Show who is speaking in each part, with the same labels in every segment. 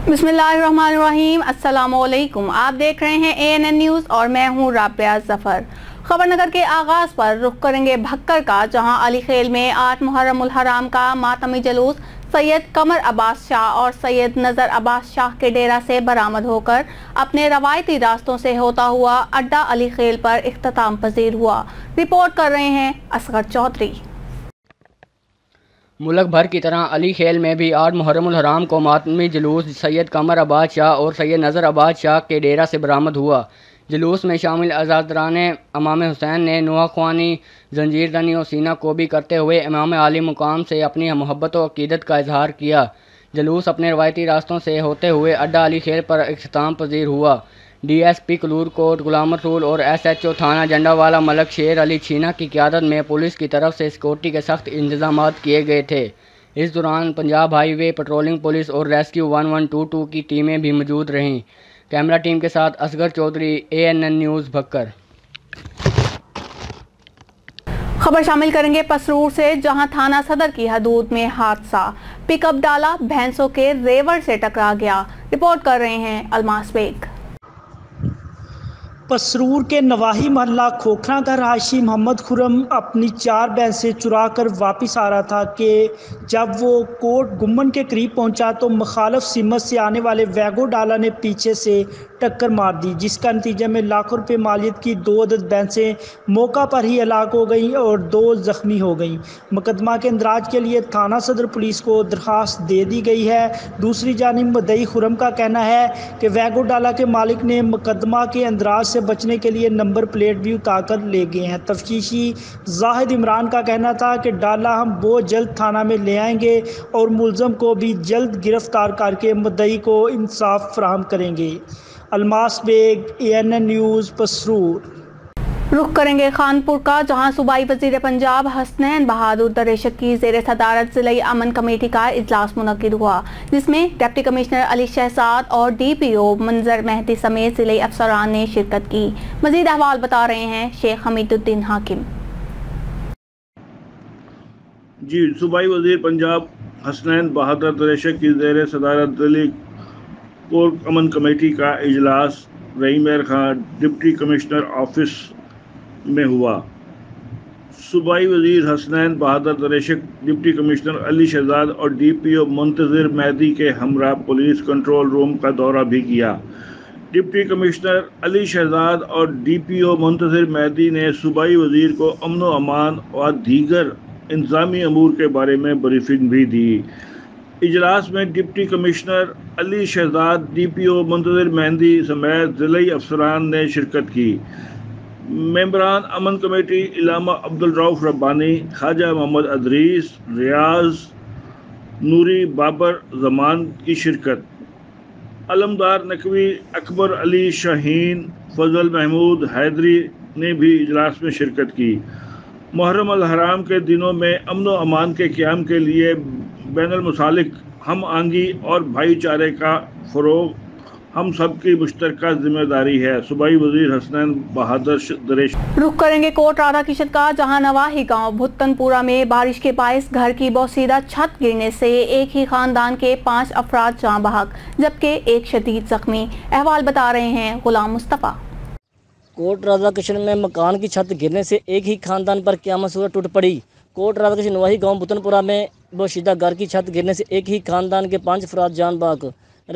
Speaker 1: बिस्मिल्लाहिर्रहमानिर्रहीम। अस्सलामुअलैकुम। आप देख रहे हैं ANN न्यूज़ और मैं हूं राबिया जफर। खबर नगर के आगाज पर रुख करेंगे भक्कर का, जहां अली खेल में 8 मुहर्रम उल हराम का मातमी जुलूस सैयद कमर अब्बास शाह और सैयद नजर अब्बास शाह के डेरा से बरामद होकर अपने रवायती रास्तों से होता हुआ अड्डा अली खेल पर इख्तिताम पजीर हुआ। रिपोर्ट कर रहे हैं असगर चौधरी।
Speaker 2: मुल्क भर की तरह अली खेल में भी 8 मुहर्रम उल हराम को मातमी जुलूस सैयद कमर अब्बास शाह और सैयद नज़र अब्बास शाह के डेरा से बरामद हुआ। जुलूस में शामिल आज़ादरान इमाम हुसैन ने नुआख्वानी, जंजीरदनी और सीना कोबी करते हुए इमाम आली मुकाम से अपनी मोहब्बत और अकीदत का इजहार किया। जुलूस अपने रवायती रास्तों से होते हुए अड्डा अली खेल पर इख्तिताम पजीर हुआ। DSP कलूर कोट गुलाम रसूल और SHO थाना जंडावाला मलक शेर अली छीना की क़यादत में पुलिस की तरफ से सिक्योरिटी के सख्त इंतजाम किए गए थे। इस दौरान पंजाब हाईवे पेट्रोलिंग पुलिस और रेस्क्यू 1122 की टीमें भी मौजूद रहीं। कैमरा टीम के साथ असगर चौधरी, ANN न्यूज़ भक्कर।
Speaker 1: खबर शामिल करेंगे पसरूर से, जहां थाना सदर की हदूद में हादसा, पिकअप डाला भैंसों के रेवर से टकरा गया। रिपोर्ट कर रहे हैं अलमास बेग।
Speaker 3: पसरूर के नवाही मोहल्ला खोखरा का रहायशी मोहम्मद खुरम अपनी 4 भैंसें चुरा कर वापस आ रहा था कि जब वो कोट गुम्मन के करीब पहुंचा तो मुखालफ सिमत से आने वाले वैगो डाला ने पीछे से टक्कर मार दी, जिसका नतीजे में लाखों रुपये मालियत की 2 अदद भैंसें मौका पर ही हलाक हो गई और 2 ज़ख्मी हो गई। मुकदमा के इंदराज के लिए थाना सदर पुलिस को दरख्वास्त दे दी गई है। दूसरी जानिब मुद्दई खुरम का कहना है कि वैगो डाला के मालिक ने मुकदमा के इंदराज से बचने के लिए नंबर प्लेट भी उतार कर ले गए हैं। तफ्तीशी जाहिद इमरान का कहना था कि डाला हम बहुत जल्द थाना में ले आएंगे और मुलजम को भी जल्द गिरफ्तार करके मुद्दई को इंसाफ फराहम करेंगे। Almas Baig, ANN news Pasrur.
Speaker 1: रुख करेंगे खानपुर का, जहां सूबाई वजीर पंजाब हसनैन बहादुर दरेशक की ज़ेर सदारत ज़िला अमन कमेटी का इजलास मुनक्किद हुआ, जिसमें डिप्टी कमिश्नर अली शहजाद और DPO मंजर मेहदी समेत ज़िले अफसरान ने शिरकत की। मज़ीद अहवाल बता रहे हैं शेख हमीदुद्दीन हाकिम।
Speaker 4: जी, सूबाई वजीर पंजाब हसनैन बहादुर दरेशक की ज़ेर सदारत ज़िला कोर अमन कमेटी का इजलास Rahim Khan deputy commissioner office में हुआ। सूबाई वजीर हसनैन बहादुर दरेशक, डिप्टी कमिश्नर अली शहजाद और DPO मुंतज़िर मेहदी के हमरा पुलिस कंट्रोल रूम का दौरा भी किया। डिप्टी कमिश्नर अली शहजाद और DPO मुंतज़िर मेहदी ने सूबाई वजीर को अमन व अमान और दीगर इंतज़ामी अमूर के बारे में ब्रीफिंग भी दी। इजलास में deputy commissioner Ali Shahzad, DPO Muntazir Mehdi समेत ज़िले अफसरान ने शिरकत की। मेंबरान अमन कमेटी इलामा अब्दुल रऊफ रब्बानी, ख्वाजा मोहम्मद अदरीस, रियाज, नूरी, बाबर जमान की शिरकत। अलमदार नकवी, अकबर अली शाहीन, फजल महमूद हैदरी ने भी इजलास में शिरकत की। मुहर्रम अल हराम के दिनों में अमन व अमान के क़याम के लिए बैनुल मुसालिक हम आंगी और भाईचारे का फ़रोग़ हम सब की मुश्तरका जिम्मेदारी है। सूबाई वजीर हसनैन बहादुर दरेशक।
Speaker 1: रुख करेंगे कोट राधा किशन का, जहां नवाही गांव भुत्तनपुरा में बारिश के बायस घर की बोसीदा छत गिरने से एक ही खानदान के 5 अफराद जाँ बहक जबकि एक शदीद जख्मी। अहवाल बता रहे हैं गुलाम मुस्तफ़ा।
Speaker 5: कोट राधा किशन में मकान की छत गिरने से एक ही खानदान पर क़यामत सूरत टूट पड़ी। कोट राधा किशन नवाही गाँव भुत्तनपुरा में बोसीदा घर की छत गिरने से एक ही खानदान के 5 अफराद जान बहक।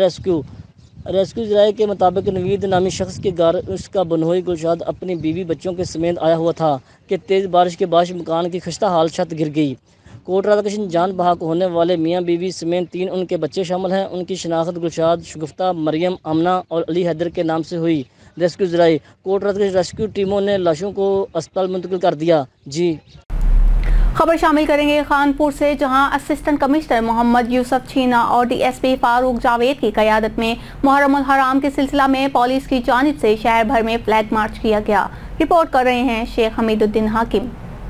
Speaker 5: रेस्क्यू ज़राए के मुताबिक नवीद नामी शख्स के घर उसका बनोई गुलशाद अपनी बीवी बच्चों के समेत आया हुआ था कि तेज़ बारिश के बाद मकान की खस्ता हाल छत गिर गई। कोट राधा किशन जान बहक होने वाले मियाँ बीवी समेत 3 उनके बच्चे शामिल हैं। उनकी शनाख्त गुलशाद, शगुफ्ता, मरियम, आमना और अली हैदर के नाम से हुई। रेस्क्यू ज़राए कोट राधा किशन रेस्क्यू टीमों ने लाशों को अस्पताल मुंतकिल कर दिया। जी,
Speaker 1: खबर शामिल करेंगे खानपुर से, जहां असिस्टेंट कमिश्नर मोहम्मद यूसुफ छीना और DSP फारूक जावेद की क़यादत में मुहर्रम उल हराम के सिलसिला में पुलिस की जानिब से शहर भर में फ्लैग मार्च किया गया। रिपोर्ट कर रहे हैं शेख हमीदुद्दीन हाकिम।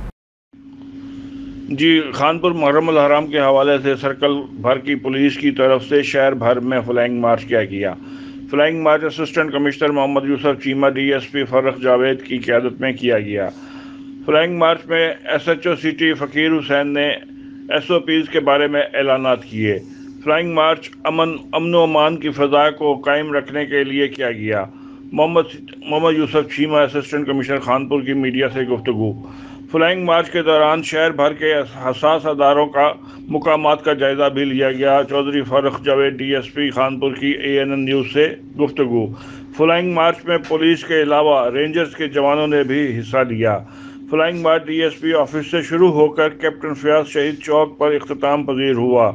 Speaker 4: जी, खानपुर मुहर्रम उल हराम के हवाले से सर्कल भर की पुलिस की तरफ से शहर भर में फ्लाइंग मार्च किया गया। Flying march assistant commissioner Mohammad Yusuf Cheema, DSP Farooq Javed की क़यादत में किया गया। फ्लाइंग मार्च में SHO सिटी फ़कीर हुसैन ने SOPs के बारे में ऐलानात किए। फ्लाइंग मार्च अमन व अमान की फ़ज़ा को कायम रखने के लिए किया गया। मोहम्मद यूसुफ चीमा, असिस्टेंट कमिश्नर खानपुर की मीडिया से गुफ्तगू। फ्लाइंग मार्च के दौरान शहर भर के हसास अदारों का मुकामात का जायज़ा भी लिया गया। चौधरी फारूक जावेद DSP खानपुर की ANN न्यूज़ से गुफ्तगू। फ्लाइंग मार्च में पुलिस के अलावा रेंजर्स के जवानों ने भी हिस्सा लिया। फ्लाइंग मार्च DSP ऑफिस से शुरू होकर कैप्टन फयाज शहीद चौक पर इख्तिताम पजीर हुआ।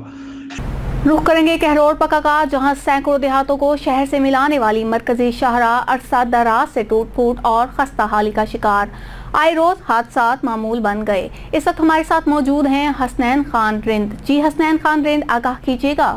Speaker 1: रुख करेंगे कहरोड़ पक्का का, जहां सैकड़ों देहातों को शहर से मिलाने वाली मरकजी शाहराह अरसा दराज से टूट फूट और खस्ता हाली का शिकार। आए रोज हादसात मामूल बन गए। इस वक्त हमारे साथ मौजूद हैं हसनैन खान रिंद। जी हसनैन खान रिंद, आगाह कीजिएगा।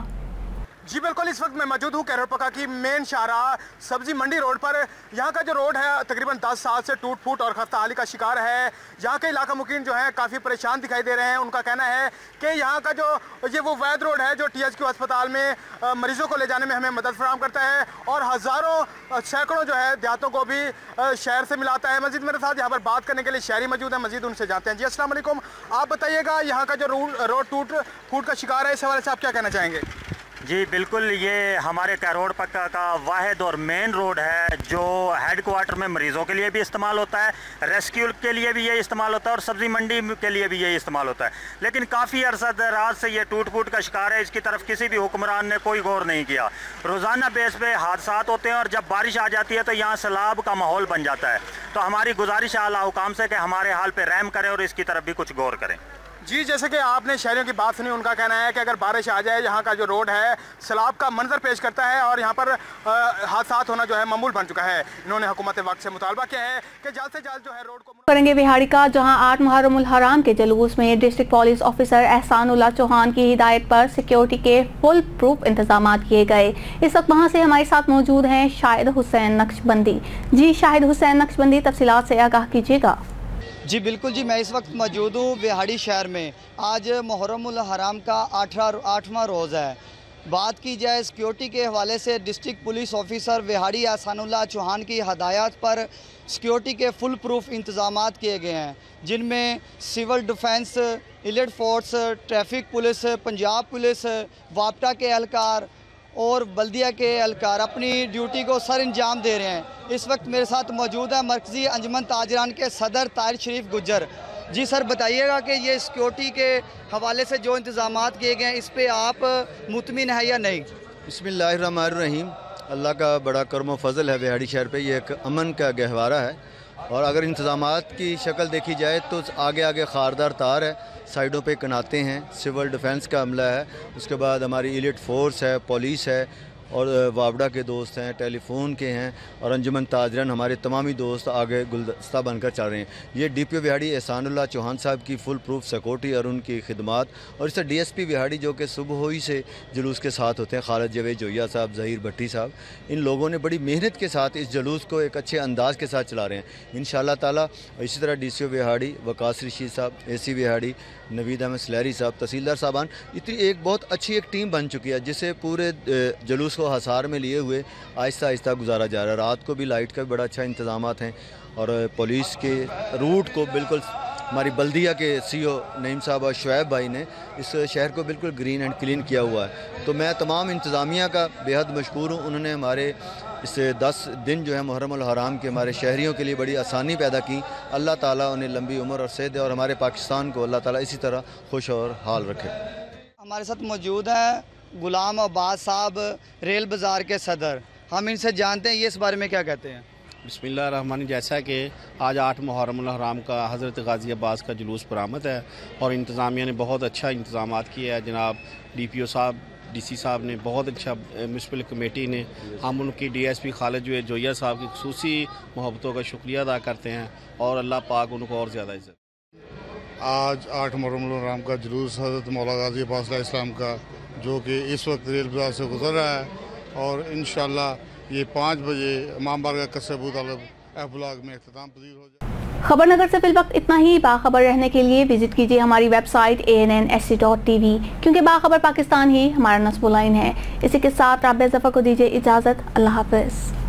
Speaker 6: जी बिल्कुल, इस वक्त मैं मौजूद हूँ कहरोड़ पक्का की मेन शाहराह सब्जी मंडी रोड पर। यहाँ का जो रोड है तकरीबन 10 साल से टूट फूट और खस्ता हाली का शिकार है। यहाँ के इलाका मुकीन जो है काफ़ी परेशान दिखाई दे रहे हैं। उनका कहना है कि यहाँ का जो वो वैद रोड है जो THQ अस्पताल में मरीजों को ले जाने में हमें मदद फराहम करता है और हज़ारों सैकड़ों जो है देहातों को भी शहर से मिलाता है। मजीद मेरे साथ यहाँ पर बात करने के लिए शहरी मौजूद हैं, मजीद उनसे जानते हैं। जी अस्सलाम वालेकुम, आप बताइएगा यहाँ का जो रोड टूट फूट का शिकार है, इस हवाले से आप क्या कहना चाहेंगे?
Speaker 7: जी बिल्कुल, ये हमारे कहरोड़ पक्का का वाहिद और मेन रोड है जो हेडक्वार्टर में मरीज़ों के लिए भी इस्तेमाल होता है, रेस्क्यू के लिए भी ये इस्तेमाल होता है और सब्ज़ी मंडी के लिए भी ये इस्तेमाल होता है। लेकिन काफ़ी अरसा दराज से ये टूट फूट का शिकार है। इसकी तरफ किसी भी हुक्मरान ने कोई गौर नहीं किया। रोज़ाना बेस पे हादसात होते हैं और जब बारिश आ जाती है तो यहाँ सैलाब का माहौल बन जाता है। तो हमारी गुजारिश है आला हुकाम से कि हमारे हाल पर रहम करें और इसकी तरफ भी कुछ गौर करें।
Speaker 6: जी, जैसे कि आपने शहरियों की बात सुनी, उनका कहना है कि अगर बारिश आ जाए यहाँ का जो रोड है सैलाब का मंजर पेश करता है और यहाँ पर हादसात होना जो है मामूल बन चुका है। इन्होंने हुकूमत वक्त से मुतालबा किया है कि जल्द से जल्द जो है रोड को
Speaker 1: करेंगे बिहाड़ी का, जहाँ 8 मुहर्रम उल हराम के जुलूस में district police officer Ehsanullah Chauhan की हिदायत पर सिक्योरिटी के फुल प्रूफ इंतजाम किए गए। इस वक्त वहाँ से हमारे साथ मौजूद हैं शाहिद हुसैन नक्शबंदी। जी शाहिद हुसैन नक्शबंदी, तफसीलात से आगाह कीजिएगा।
Speaker 8: जी बिल्कुल जी, मैं इस वक्त मौजूद हूँ बिहाड़ी शहर में। आज मुहर्रम उल हराम का 8वां रोज़ है। बात की जाए सिक्योरिटी के हवाले से, डिस्ट्रिक्ट पुलिस ऑफिसर बिहाड़ी एहसानुल्लाह चौहान की हदायत पर सिक्योरिटी के फुल प्रूफ इंतजाम किए गए हैं, जिनमें civil defence, elite force, traffic police, Punjab police, वापटा के एहलकार और बल्दिया के एहलकार अपनी ड्यूटी को सर अंजाम दे रहे हैं। इस वक्त मेरे साथ मौजूद है मरकज़ी अंजुमन ताजरान के सदर ताहिर शरीफ गुज्जर। जी सर, बताइएगा कि ये सिक्योरिटी के हवाले से जो इंतजाम किए गए हैं इस पे आप मुतमिन है या नहीं?
Speaker 9: बिस्मिल्लाहिर्रहमानिर्रहीम। अल्लाह का बड़ा करम व फजल है बिहाड़ी शहर पे। ये एक अमन का गहवारा है और अगर इंतजामात की शक्ल देखी जाए तो आगे आगे खारदार तार है, साइडों पे कनाते हैं, सिविल डिफेंस का अमला है, उसके बाद हमारी इलिट फोर्स है, पुलिस है और वावड़ा के दोस्त हैं, टेलीफोन के हैं और अंजुमन ताजरन हमारे तमामी दोस्त आगे गुलदस्ता बनकर चल रहे हैं। ये DPO बिहाड़ी एहसानुल्लाह चौहान साहब की फुल प्रूफ सिक्योरिटी और उनकी खिदमात और इससे DSP बिहाड़ी जो कि सुबह ही से जुलूस के साथ होते हैं, खालिद जवेद जोया साहब, ज़हीर भट्टी साहब, इन लोगों ने बड़ी मेहनत के साथ इस जुलूस को एक अच्छे अंदाज के साथ चला रहे हैं इंशाअल्लाह ताला। इसी तरह DCO बिहाड़ी वकास रशीद साहब, AC बिहाड़ी नवीद अहमद सलहरी साहब, तहसीलदार साहबान, इतनी एक बहुत अच्छी एक टीम बन चुकी है जिसे पूरे जुलूस को हसार में लिए हुए आहिस्ता आहिस्ता गुजारा जा रहा है। रात को भी लाइट का भी बड़ा अच्छा इंतजाम हैं और पुलिस के रूट को बिल्कुल हमारी बल्दिया के CO नईम साहब और शुएब भाई ने इस शहर को बिल्कुल ग्रीन एंड क्लीन किया हुआ है। तो मैं तमाम इंतज़ामिया का बेहद मशकूर हूँ। उन्होंने हमारे इस 10 दिन जो है मुहर्रम उल हराम के हमारे शहरियों के लिए बड़ी आसानी पैदा की। अल्लाह ताला उन्हें लंबी उम्र और सेहत और हमारे पाकिस्तान को अल्लाह ताला इसी तरह खुश और हाल रखे।
Speaker 8: हमारे साथ मौजूद हैं गुलाम अब्बास साहब, रेल बाज़ार के सदर। हम इनसे जानते हैं ये इस बारे में क्या कहते हैं।
Speaker 10: बिस्मिल्लाहिर्रहमानिर्रहीम। जैसा कि आज 8 मुहर्रम उल हराम का हज़रत गाज़ी अब्बास का जुलूस बरामद है और इंतज़ामिया ने बहुत अच्छा इंतज़ाम किया है। जनाब DPO साहब, DC साहब ने बहुत अच्छा, म्यूनसिपल कमेटी ने, हम उनकी DSP खालिद जोया साहब की खुसूसी मोहब्बतों का शुक्रिया अदा करते हैं और अल्लाह पाक उनको और ज़्यादा इज़्ज़त।
Speaker 11: आज 8 मुहर्रम उल हराम का जुलूस हज़रत मौला गाज़ी अब्बास इस्लाम का जो कि इस वक्त रेल बाज़ार से गुजर रहा है और इंशाअल्लाह ये 5 बजे इमाम बारगाह कसर अबू तालिब ब्लॉक में इख्तिताम पजीर हो जाए।
Speaker 1: खबरनगर से फिलवक्त इतना ही। बाखबर रहने के लिए विजिट कीजिए हमारी वेबसाइट ANNSC.TV, क्योंकि बाखबर पाकिस्तान ही हमारा नस्बुल आइन है। इसी के साथ राबिया ज़फ़र को दीजिए इजाज़त। अल्लाह हाफ़िज़।